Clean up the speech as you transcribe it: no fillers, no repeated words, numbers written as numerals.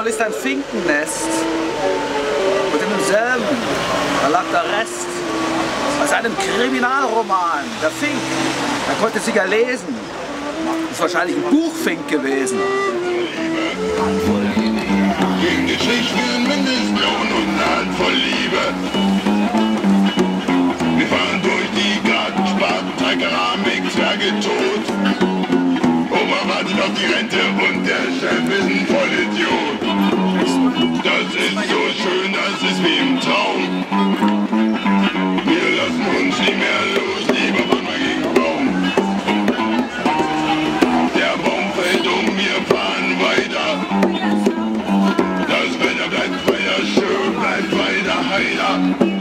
Mal ist ein Finkennest und in demselben, da lag der Rest aus einem Kriminalroman, der Fink. Er konnte sicher lesen. Ist wahrscheinlich ein Buchfink gewesen. In Geschichten Mindestlohn und eine Handvoll Liebe. Wir fahren durch die Gartenspaten, drei Keramik, Zwerge tot. Oma wartet auf die Rente und der Chef ist ein Vollidiot. Das ist so schön, das ist wie im Traum. Wir lassen uns nie mehr los, lieber fahren wir gegen den Baum. Der Baum fällt um, wir fahren weiter. Das Wetter bleibt weiter schön, bleibt weiter heiter.